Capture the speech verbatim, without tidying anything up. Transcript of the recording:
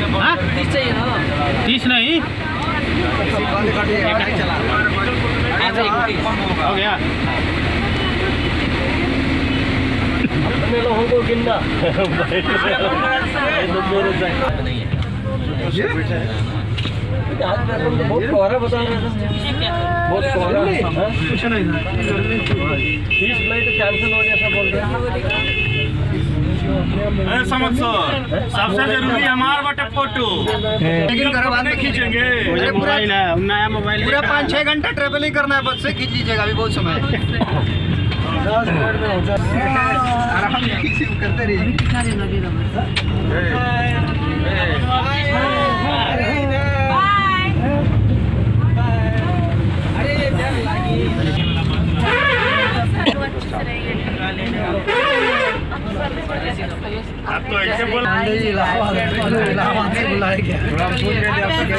हाँ तीस चाहिए ना, तीस नहीं हो गया। अपने लोगों को गिनना नहीं है। बहुत कोहरा बता रहे थे, बहुत कोहरा। कुछ नहीं था, तीस फ्लाइट कैंसिल हो गया सब बोल रहे हैं। समझ सो सबसे जरूरी हमारा बटे फोटो, लेकिन घर बाद में खींचेंगे। मोबाइल है, नया मोबाइल पूरा पाँच छः घंटा ट्रेवलिंग करना है, बस से खींच लीजिएगा अभी बहुत समय है। आराम से करते रहिए। आप तो ऐसे बोल इलाहाबाद से बुलाए क्या?